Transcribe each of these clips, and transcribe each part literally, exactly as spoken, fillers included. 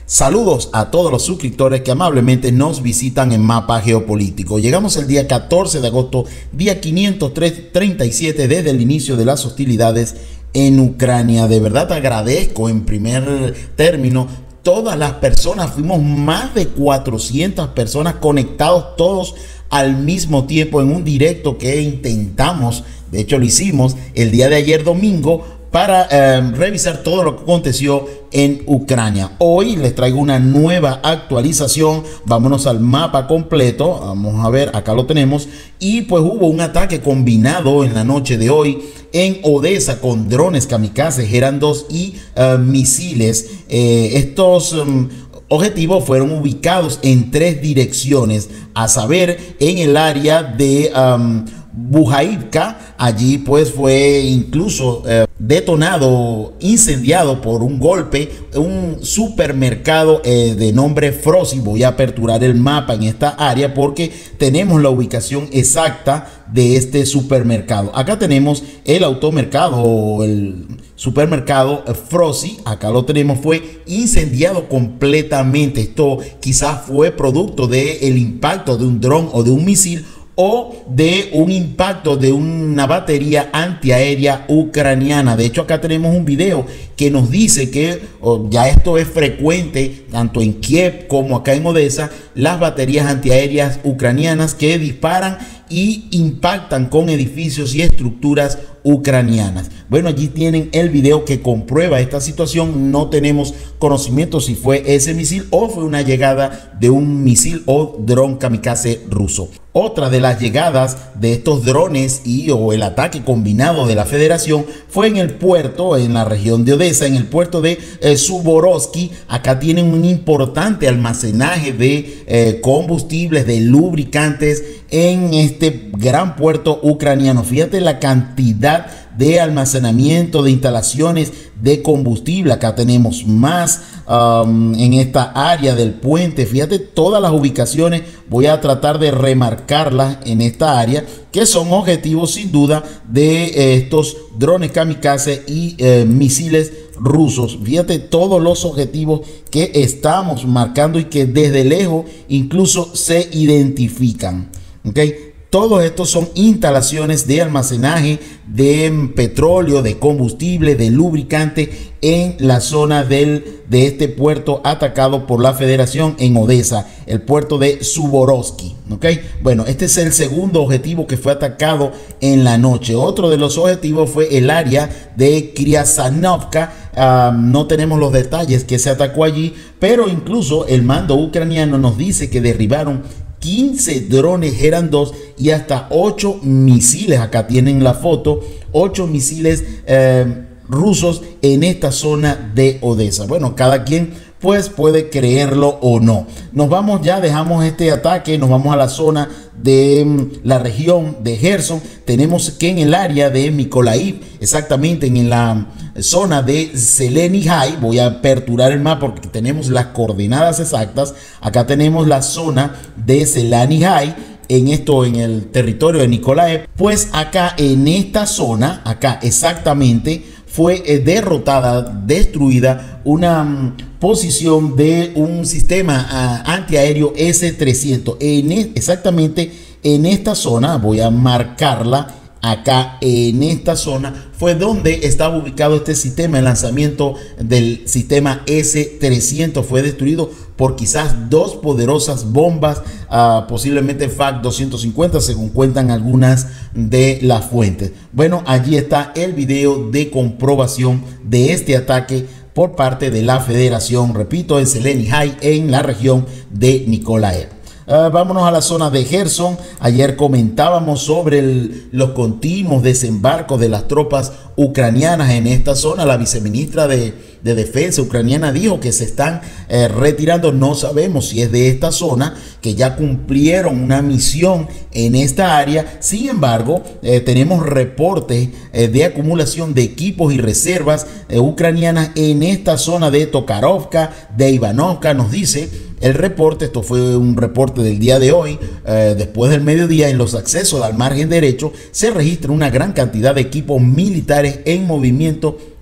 Saludos a todos los suscriptores que amablemente nos visitan en Mapa Geopolítico. Llegamos el día catorce de agosto, día quinientos treinta y siete desde el inicio de las hostilidades en Ucrania. De verdad agradezco en primer término todas las personas, fuimos más de cuatrocientas personas conectados todos al mismo tiempo en un directo que intentamos, de hecho lo hicimos el día de ayer domingo, para eh, revisar todo lo que aconteció en Ucrania. Hoy les traigo una nueva actualización. Vámonos al mapa completo. Vamos a ver, acá lo tenemos. Y pues hubo un ataque combinado en la noche de hoy en Odessa con drones kamikaze, eran dos y uh, misiles. Eh, estos um, objetivos fueron ubicados en tres direcciones, a saber, en el área de um, Bujaivka. Allí pues fue incluso eh, detonado, incendiado por un golpe, un supermercado eh, de nombre Frosi. Voy a aperturar el mapa en esta área porque tenemos la ubicación exacta de este supermercado. Acá tenemos el automercado o el supermercado Frosi. Acá lo tenemos, fue incendiado completamente. Esto quizás fue producto del impacto de un dron o de un misil, o de un impacto de una batería antiaérea ucraniana. De hecho, acá tenemos un video que nos dice que oh, ya esto es frecuente tanto en Kiev como acá en Odessa, las baterías antiaéreas ucranianas que disparan y impactan con edificios y estructuras ucranianas. Bueno, allí tienen el video que comprueba esta situación. No tenemos conocimiento si fue ese misil o fue una llegada de un misil o dron kamikaze ruso. Otra de las llegadas de estos drones y o el ataque combinado de la Federación fue en el puerto, en la región de Odessa, en el puerto de eh, Suvorovsky. Acá tienen un importante almacenaje de eh, combustibles, de lubricantes en este gran puerto ucraniano. Fíjate la cantidad de almacenamiento, de instalaciones de combustible. Acá tenemos más um, en esta área del puente. Fíjate todas las ubicaciones. Voy a tratar de remarcarlas en esta área, que son objetivos sin duda de eh, estos drones kamikaze y eh, misiles rusos. Fíjate todos los objetivos que estamos marcando y que desde lejos incluso se identifican. ¿Okay? Todos estos son instalaciones de almacenaje de petróleo, de combustible, de lubricante en la zona del, de este puerto atacado por la Federación en Odessa, el puerto de Suvorovsky. ¿Okay? Bueno, este es el segundo objetivo que fue atacado en la noche. Otro de los objetivos fue el área de Kriasanovka. Uh, no tenemos los detalles que se atacó allí, pero incluso el mando ucraniano nos dice que derribaron quince drones, eran dos, y hasta ocho misiles. Acá tienen la foto, ocho misiles eh, rusos en esta zona de Odessa. Bueno, cada quien pues puede creerlo o no. Nos vamos ya, dejamos este ataque, nos vamos a la zona de um, la región de Gerson. Tenemos que en el área de Mykolaiv, exactamente en la zona de Zelenihai, voy a aperturar el mapa porque tenemos las coordenadas exactas. Acá tenemos la zona de Zelenihai, en esto, en el territorio de Mykolaiv. Pues acá en esta zona, acá exactamente, fue eh, derrotada, destruida una um, posición de un sistema uh, antiaéreo S trescientos. En e exactamente en esta zona, voy a marcarla. Acá en esta zona fue donde estaba ubicado este sistema. El lanzamiento del sistema S trescientos fue destruido por quizás dos poderosas bombas, uh, posiblemente F A C doscientos cincuenta, según cuentan algunas de las fuentes. Bueno, allí está el video de comprobación de este ataque por parte de la Federación, repito, en Zelenihai, en la región de Mykolaiv. Uh, vámonos a la zona de Gerson. Ayer comentábamos sobre el, los continuos desembarcos de las tropas ucranianas en esta zona. La viceministra de, de Defensa ucraniana dijo que se están eh, retirando. No sabemos si es de esta zona, que ya cumplieron una misión en esta área. Sin embargo, eh, tenemos reportes eh, de acumulación de equipos y reservas eh, ucranianas en esta zona de Tokarovka, de Ivanovka. Nos dice el reporte, esto fue un reporte del día de hoy, eh, después del mediodía, en los accesos al margen derecho se registra una gran cantidad de equipos militares en movimiento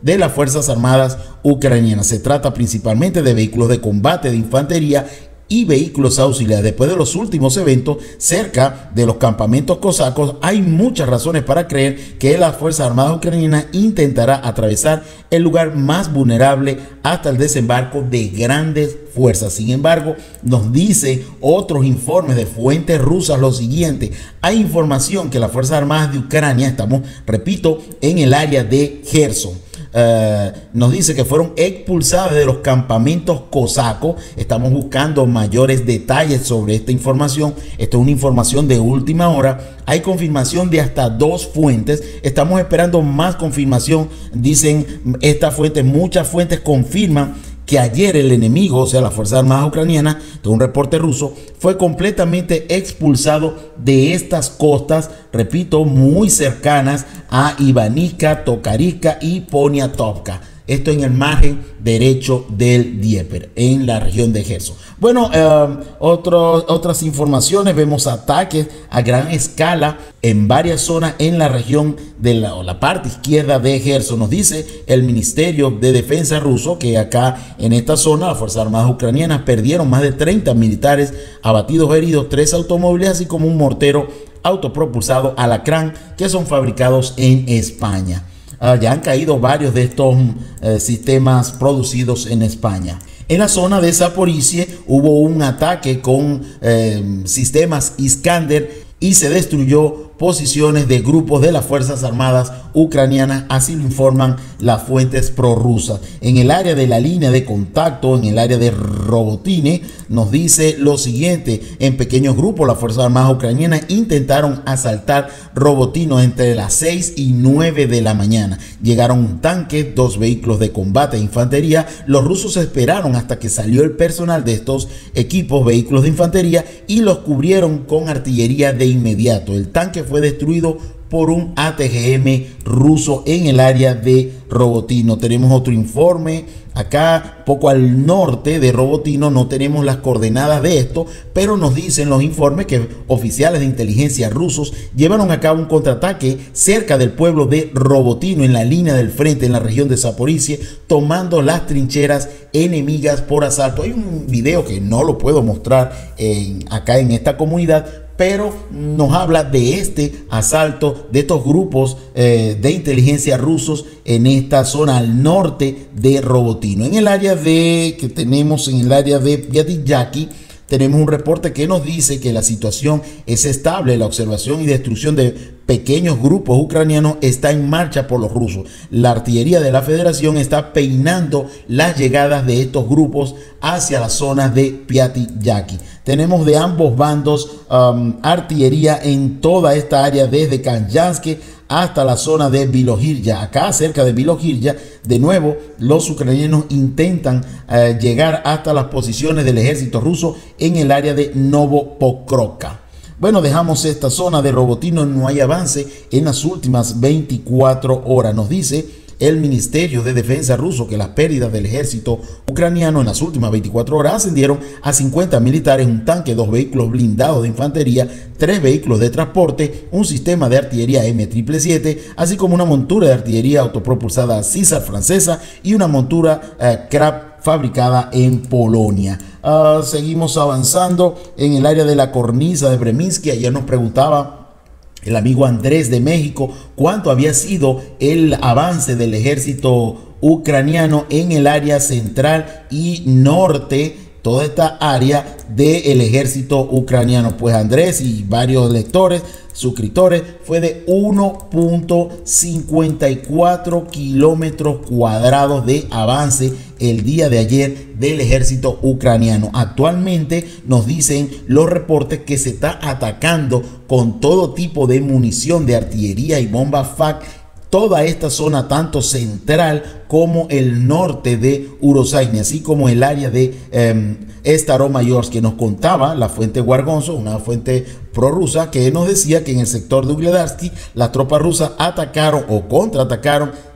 de las Fuerzas Armadas ucranianas. Se trata principalmente de vehículos de combate de infantería y vehículos auxiliares. Después de los últimos eventos cerca de los campamentos cosacos, hay muchas razones para creer que las Fuerzas Armadas ucranianas intentará atravesar el lugar más vulnerable hasta el desembarco de grandes fuerzas. Sin embargo, nos dice otros informes de fuentes rusas lo siguiente: hay información que las Fuerzas Armadas de Ucrania, estamos, repito, en el área de Gerson, Uh, nos dice que fueron expulsadas de los campamentos cosacos. Estamos buscando mayores detalles sobre esta información. Esto es una información de última hora. Hay confirmación de hasta dos fuentes. Estamos esperando más confirmación. Dicen estas fuentes, muchas fuentes confirman que ayer el enemigo, o sea, las Fuerzas Armadas ucranianas, de un reporte ruso, fue completamente expulsado de estas costas, repito, muy cercanas a Ivaniivka, Tokarev y Poniatovka. Esto en el margen derecho del Dnieper, en la región de Gerson. Bueno, eh, otro, otras informaciones: vemos ataques a gran escala en varias zonas en la región de la, la parte izquierda de Gerson. Nos dice el Ministerio de Defensa ruso que acá en esta zona las Fuerzas Armadas ucranianas perdieron más de treinta militares abatidos o heridos, tres automóviles, así como un mortero autopropulsado Alacrán, que son fabricados en España. Uh, ya han caído varios de estos uh, sistemas producidos en España. En la zona de Zaporizhia hubo un ataque con eh, sistemas Iskander y se destruyó posiciones de grupos de las Fuerzas Armadas ucranianas, así lo informan las fuentes prorrusas. En el área de la línea de contacto, en el área de Robotine, nos dice lo siguiente: en pequeños grupos las Fuerzas Armadas ucranianas intentaron asaltar Robotino entre las seis y nueve de la mañana. Llegaron un tanque, dos vehículos de combate e infantería. Los rusos esperaron hasta que salió el personal de estos equipos, vehículos de infantería, y los cubrieron con artillería de inmediato. El tanque fue destruido por un A T G M ruso en el área de Robotino. Tenemos otro informe acá poco al norte de Robotino. No tenemos las coordenadas de esto, pero nos dicen los informes que oficiales de inteligencia rusos llevaron a cabo un contraataque cerca del pueblo de Robotino, en la línea del frente en la región de Zaporizhia, tomando las trincheras enemigas por asalto. Hay un video que no lo puedo mostrar en, acá en esta comunidad, pero nos habla de este asalto de estos grupos eh, de inteligencia rusos en esta zona al norte de Robotino. En el área de que tenemos en el área de Piatilyaki, tenemos un reporte que nos dice que la situación es estable. La observación y destrucción de pequeños grupos ucranianos está en marcha por los rusos. La artillería de la Federación está peinando las llegadas de estos grupos hacia las zonas de Piatilyaki. Tenemos de ambos bandos um, artillería en toda esta área, desde Kanyansk hasta la zona de Bilohirya. Acá cerca de Bilohirya, de nuevo, los ucranianos intentan uh, llegar hasta las posiciones del ejército ruso en el área de Novopokrovka. Bueno, dejamos esta zona de Robotino. No hay avance en las últimas veinticuatro horas. Nos dice el Ministerio de Defensa ruso que las pérdidas del ejército ucraniano en las últimas veinticuatro horas ascendieron a cincuenta militares, un tanque, dos vehículos blindados de infantería, tres vehículos de transporte, un sistema de artillería M siete siete siete, así como una montura de artillería autopropulsada Caesar francesa y una montura eh, Krab fabricada en Polonia. Uh, seguimos avanzando en el área de la cornisa de Breminsky. Ayer nos preguntaba el amigo Andrés de México cuánto había sido el avance del ejército ucraniano en el área central y norte, toda esta área del ejército ucraniano. Pues Andrés y varios lectores, suscriptores, fue de uno punto cincuenta y cuatro kilómetros cuadrados de avance el día de ayer del ejército ucraniano. Actualmente nos dicen los reportes que se está atacando con todo tipo de munición de artillería y bombas F A C toda esta zona, tanto central como el norte de Urosaini, así como el área de eh, Staromayorsk, que nos contaba la fuente Wargonzo, una fuente prorrusa, que nos decía que en el sector de Ugledarsky las tropas rusas atacaron o contraatacaron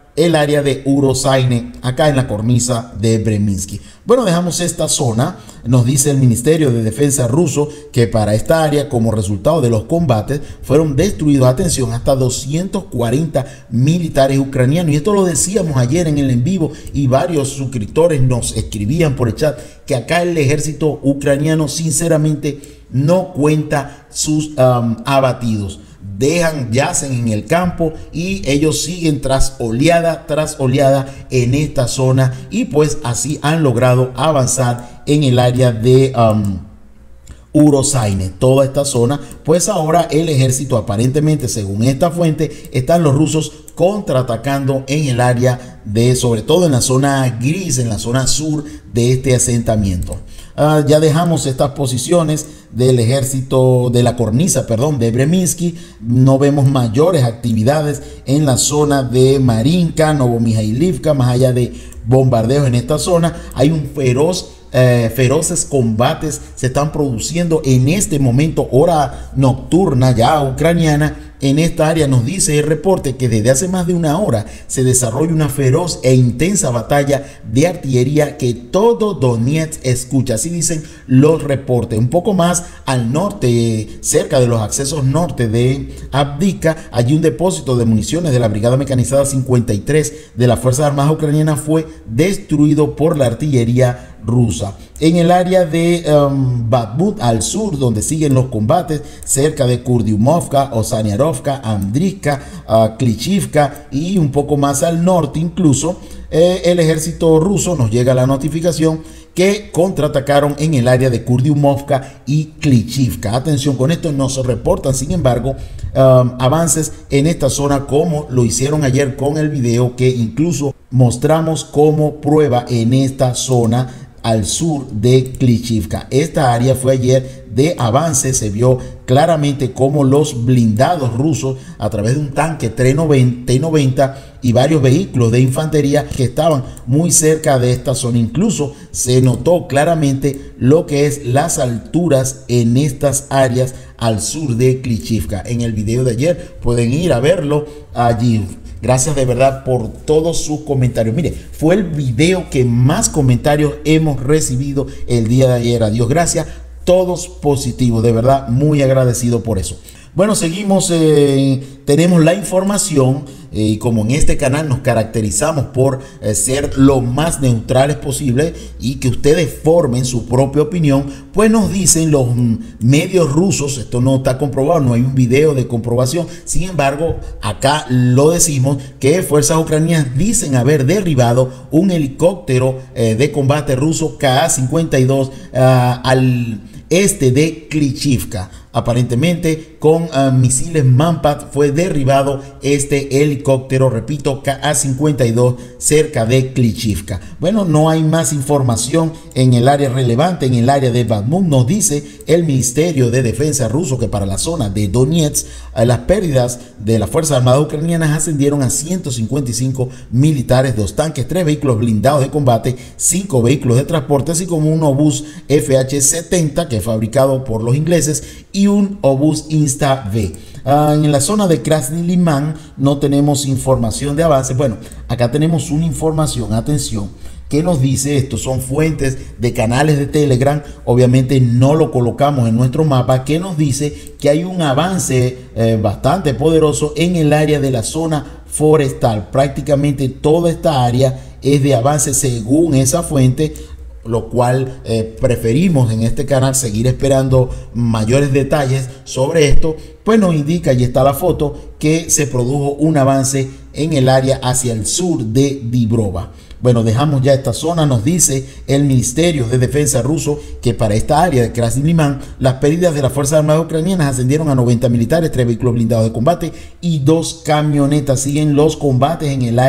el área de Urosaine, acá en la cornisa de Breminsky. Bueno, dejamos esta zona. Nos dice el Ministerio de Defensa ruso que para esta área, como resultado de los combates, fueron destruidos, atención, hasta doscientos cuarenta militares ucranianos. Y esto lo decíamos ayer en el en vivo y varios suscriptores nos escribían por el chat que acá el ejército ucraniano sinceramente no cuenta sus um, abatidos. Dejan, yacen en el campo y ellos siguen tras oleada tras oleada en esta zona, y pues así han logrado avanzar en el área de um, Urosaine, toda esta zona. Pues ahora el ejército, aparentemente según esta fuente, están los rusos contraatacando en el área de, sobre todo en la zona gris, en la zona sur de este asentamiento. Uh, ya dejamos estas posiciones del ejército, de la cornisa, perdón, de Breminsky. No vemos mayores actividades en la zona de Marinka, Novomijailivka, más allá de bombardeos en esta zona. Hay un feroz Eh, feroces combates se están produciendo en este momento, hora nocturna ya ucraniana. En esta área nos dice el reporte que desde hace más de una hora se desarrolla una feroz e intensa batalla de artillería que todo Donetsk escucha, así dicen los reportes. Un poco más al norte, cerca de los accesos norte de Avdiivka, allí un depósito de municiones de la Brigada Mecanizada cincuenta y tres de las Fuerzas Armadas Ucranianas fue destruido por la artillería rusa. En el área de um, Bakhmut al sur, donde siguen los combates, cerca de Kurdiumovka, Osaniarovka, Andrivka, uh, Klishivka y un poco más al norte incluso, eh, el ejército ruso, nos llega la notificación que contraatacaron en el área de Kurdiumovka y Klishivka. Atención con esto, no se reportan sin embargo um, avances en esta zona, como lo hicieron ayer con el video que incluso mostramos como prueba en esta zona al sur de Klishivka. Esta área fue ayer de avance. Se vio claramente cómo los blindados rusos, a través de un tanque T noventa y varios vehículos de infantería que estaban muy cerca de esta zona, incluso se notó claramente lo que es las alturas en estas áreas al sur de Klishivka. En el video de ayer pueden ir a verlo allí. Gracias de verdad por todos sus comentarios. Mire, fue el video que más comentarios hemos recibido el día de ayer. A Dios gracias, todos positivos. De verdad, muy agradecido por eso. Bueno, seguimos, eh, tenemos la información eh, y como en este canal nos caracterizamos por eh, ser lo más neutrales posible y que ustedes formen su propia opinión, pues nos dicen los medios rusos, esto no está comprobado, no hay un video de comprobación, sin embargo acá lo decimos, que fuerzas ucranianas dicen haber derribado un helicóptero eh, de combate ruso Ka cincuenta y dos uh, al este de Klishivka. Aparentemente con uh, misiles Manpad fue derribado este helicóptero, repito, Ka cincuenta y dos cerca de Klishivka. Bueno, no hay más información en el área relevante, en el área de Bakhmut. Nos dice el Ministerio de Defensa ruso que para la zona de Donetsk uh, las pérdidas de las Fuerzas Armadas Ucranianas ascendieron a ciento cincuenta y cinco militares, dos tanques, tres vehículos blindados de combate, cinco vehículos de transporte, así como un obús F H setenta que es fabricado por los ingleses y un obús Insta-V. Uh, en la zona de Krasny Liman no tenemos información de avance. Bueno, acá tenemos una información, atención, que nos dice, estos son fuentes de canales de Telegram, obviamente no lo colocamos en nuestro mapa, que nos dice que hay un avance eh, bastante poderoso en el área de la zona forestal. Prácticamente toda esta área es de avance según esa fuente, lo cual eh, preferimos en este canal seguir esperando mayores detalles sobre esto. Pues nos indica, y está la foto, que se produjo un avance en el área hacia el sur de Dibrova. Bueno, dejamos ya esta zona. Nos dice el Ministerio de Defensa ruso que para esta área de Krasny Liman las pérdidas de las Fuerzas Armadas Ucranianas ascendieron a noventa militares, tres vehículos blindados de combate y dos camionetas. Siguen los combates en el área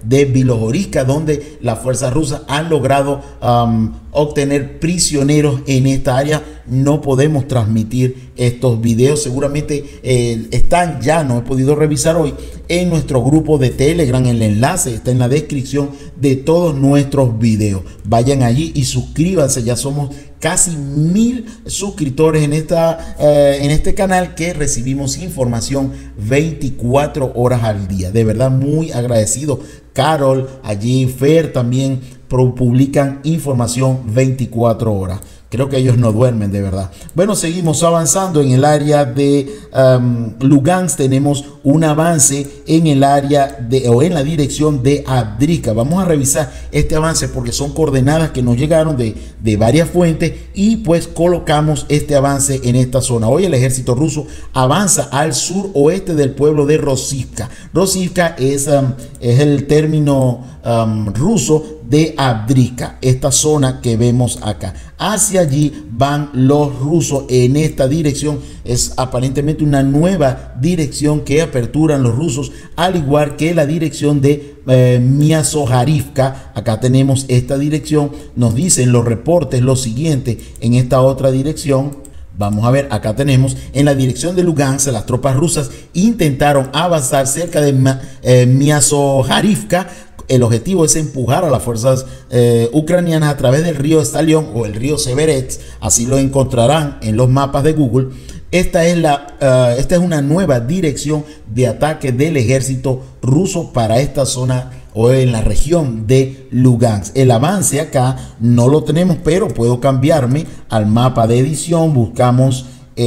de Bilohorivka, donde las fuerzas rusas han logrado um, obtener prisioneros en esta área. No podemos transmitir estos videos, seguramente eh, están ya, no he podido revisar hoy, en nuestro grupo de Telegram. El enlace está en la descripción de todos nuestros videos. Vayan allí y suscríbanse, ya somos casi mil suscriptores en, esta, eh, en este canal, que recibimos información veinticuatro horas al día. De verdad, muy agradecido. Carol, allí Fer también publican información veinticuatro horas. Creo que ellos no duermen, de verdad. Bueno, seguimos avanzando en el área de um, Lugansk. Tenemos un avance en el área de, o en la dirección de Avdiivka. Vamos a revisar este avance porque son coordenadas que nos llegaron de, de varias fuentes, y pues colocamos este avance en esta zona. Hoy el ejército ruso avanza al suroeste del pueblo de Rosivka. Rosivka es, um, es el término um, ruso de Avdiivka, esta zona que vemos acá. Hacia allí van los rusos en esta dirección. Es aparentemente una nueva dirección que aperturan los rusos, al igual que la dirección de eh, Myasokharivka. Acá tenemos esta dirección. Nos dicen los reportes lo siguiente en esta otra dirección. Vamos a ver, acá tenemos en la dirección de Lugansk, las tropas rusas intentaron avanzar cerca de eh, Myasokharivka. El objetivo es empujar a las fuerzas eh, ucranianas a través del río Stalion o el río Severets. Así lo encontrarán en los mapas de Google. Esta es, la, uh, esta es una nueva dirección de ataque del ejército ruso para esta zona o en la región de Lugansk. El avance acá no lo tenemos, pero puedo cambiarme al mapa de edición. Buscamos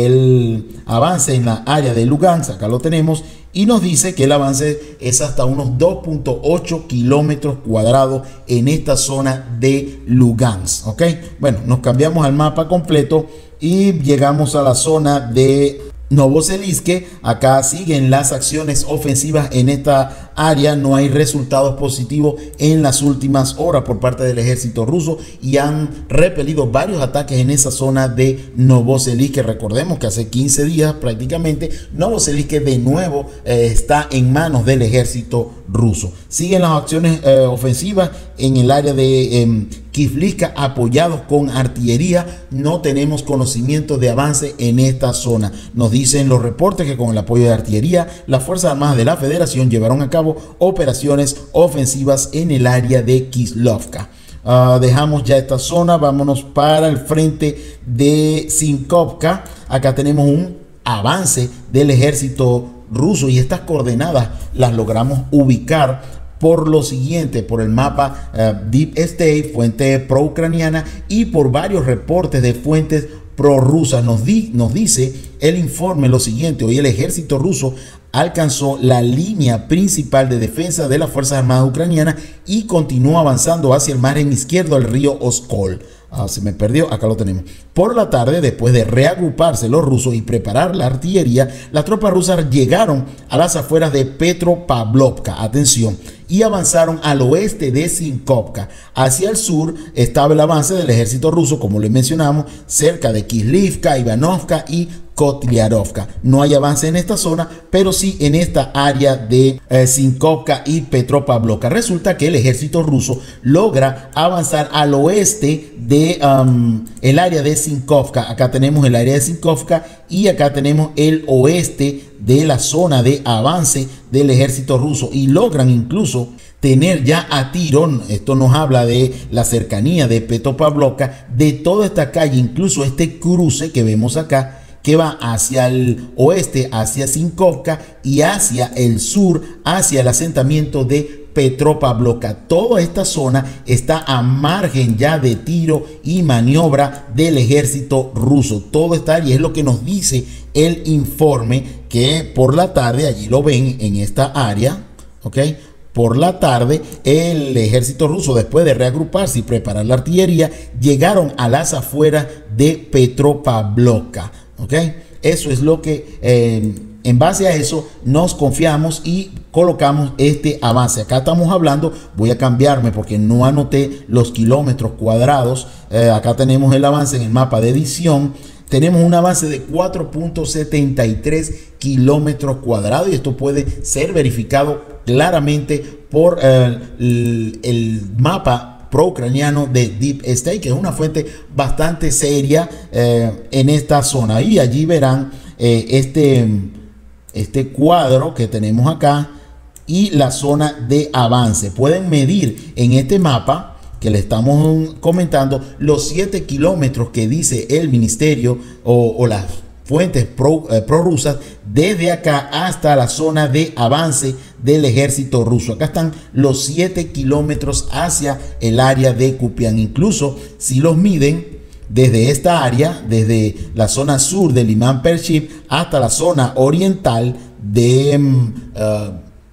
el avance en la área de Lugansk. Acá lo tenemos. Y nos dice que el avance es hasta unos dos punto ocho kilómetros cuadrados en esta zona de Lugansk. Ok, bueno, nos cambiamos al mapa completo y llegamos a la zona de Novoseliske. Acá siguen las acciones ofensivas en esta área. No hay resultados positivos en las últimas horas por parte del ejército ruso y han repelido varios ataques en esa zona de Novoseliske. Recordemos que hace quince días prácticamente Novoseliske de nuevo eh, está en manos del ejército ruso. Siguen las acciones eh, ofensivas en el área de eh, Kivlivka, apoyados con artillería. No tenemos conocimiento de avance en esta zona. Nos dicen los reportes que con el apoyo de artillería, las Fuerzas Armadas de la Federación llevaron a cabo operaciones ofensivas en el área de Kislovka. Uh, dejamos ya esta zona, vámonos para el frente de Sinkovka. Acá tenemos un avance del ejército ruso y estas coordenadas las logramos ubicar por lo siguiente, por el mapa uh, Deep State, fuente pro-ucraniana, y por varios reportes de fuentes prorrusas. Nos, di, nos dice el informe lo siguiente: hoy el ejército ruso alcanzó la línea principal de defensa de las Fuerzas Armadas ucranianas y continúa avanzando hacia el margen izquierdo del río Oskol. Ah, se me perdió, acá lo tenemos. Por la tarde, después de reagruparse los rusos y preparar la artillería, las tropas rusas llegaron a las afueras de Petropavlovka, atención, y avanzaron al oeste de Sinkovka. Hacia el sur estaba el avance del ejército ruso, como le mencionamos, cerca de Kislivka, Ivanovka y Kotliarovka. No hay avance en esta zona, pero sí en esta área de eh, Sinkovka y Petropavlovka. Resulta que el ejército ruso logra avanzar al oeste de um, el área de Sinkovka. Acá tenemos el área de Sinkovka y acá tenemos el oeste de la zona de avance del ejército ruso, y logran incluso tener ya a tiro. Esto nos habla de la cercanía de Petropavlovka, de toda esta calle, incluso este cruce que vemos acá, que va hacia el oeste, hacia Sinkovka, y hacia el sur, hacia el asentamiento de Petropavlovka. Toda esta zona está a margen ya de tiro y maniobra del ejército ruso. Todo está, y es lo que nos dice el informe, que por la tarde, allí lo ven en esta área, ok, por la tarde el ejército ruso, después de reagruparse y preparar la artillería, llegaron a las afueras de Petropavlovka. Ok, eso es lo que eh, en base a eso nos confiamos y colocamos este avance. Acá estamos hablando, voy a cambiarme porque no anoté los kilómetros cuadrados. Eh, acá tenemos el avance en el mapa de edición. Tenemos un avance de cuatro punto setenta y tres kilómetros cuadrados, y esto puede ser verificado claramente por eh, el, el mapa pro-ucraniano de Deep State, que es una fuente bastante seria eh, en esta zona. Y allí verán eh, este, este cuadro que tenemos acá y la zona de avance. Pueden medir en este mapa que le estamos comentando los siete kilómetros que dice el ministerio o, o las fuentes pro, eh, prorrusas desde acá hasta la zona de avance del ejército ruso. Acá están los siete kilómetros hacia el área de Kupiansk. Incluso si los miden desde esta área, desde la zona sur del Imán Pership hasta la zona oriental de, uh,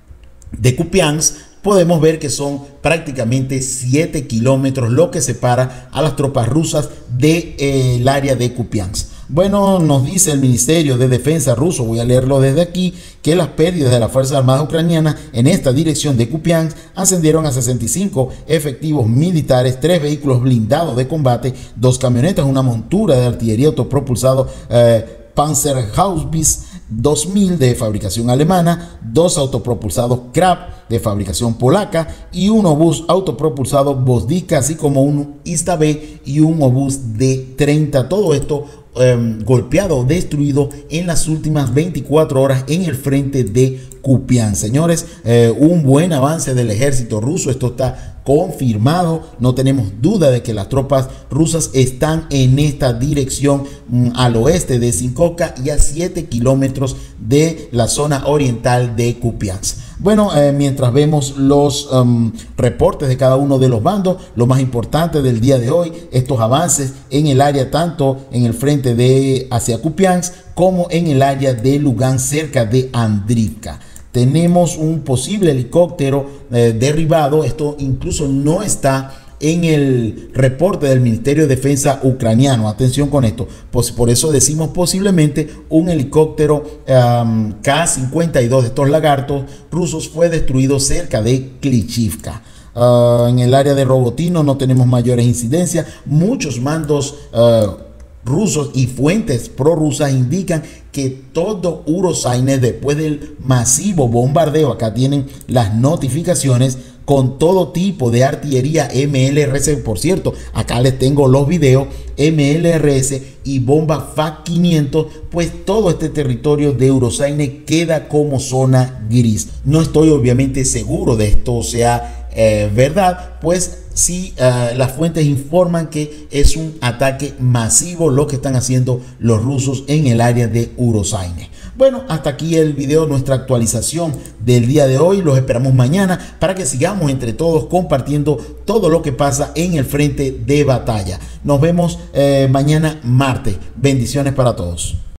de Kupiansk, podemos ver que son prácticamente siete kilómetros lo que separa a las tropas rusas del de, eh, área de Kupiansk. Bueno, nos dice el Ministerio de Defensa ruso, voy a leerlo desde aquí, que las pérdidas de las Fuerzas Armadas ucranianas en esta dirección de Kupiansk ascendieron a sesenta y cinco efectivos militares, tres vehículos blindados de combate, dos camionetas, una montura de artillería autopropulsado eh, Panzerhaubitze dos mil de fabricación alemana, dos autopropulsados Krab de fabricación polaca y un obús autopropulsado Bosdika, así como un Ista B y un obús D treinta. Todo esto eh, golpeado, destruido en las últimas veinticuatro horas en el frente de Kupiansk. Señores, eh, un buen avance del ejército ruso. Esto está confirmado, no tenemos duda de que las tropas rusas están en esta dirección mm, al oeste de Sinkovka y a siete kilómetros de la zona oriental de Kupiansk. Bueno, eh, mientras vemos los um, reportes de cada uno de los bandos, lo más importante del día de hoy, estos avances en el área tanto en el frente de hacia Kupiansk como en el área de Lugansk cerca de Andrivka. Tenemos un posible helicóptero eh, derribado. Esto incluso no está en el reporte del Ministerio de Defensa ucraniano. Atención con esto. Pues por eso decimos posiblemente un helicóptero um, K cincuenta y dos de estos lagartos rusos fue destruido cerca de Klishivka. Uh, en el área de Robotino no tenemos mayores incidencias. Muchos mandos uh, rusos y fuentes prorrusas indican que todo Urosaine, después del masivo bombardeo, acá tienen las notificaciones, con todo tipo de artillería M L R S, por cierto, acá les tengo los videos, M L R S y bomba F A quinientos, pues todo este territorio de Urosaine queda como zona gris. No estoy obviamente seguro de esto sea eh, verdad, pues sí, uh, las fuentes informan que es un ataque masivo lo que están haciendo los rusos en el área de Urosaine. Bueno, hasta aquí el video, nuestra actualización del día de hoy. Los esperamos mañana para que sigamos entre todos compartiendo todo lo que pasa en el frente de batalla. Nos vemos eh, mañana martes. Bendiciones para todos.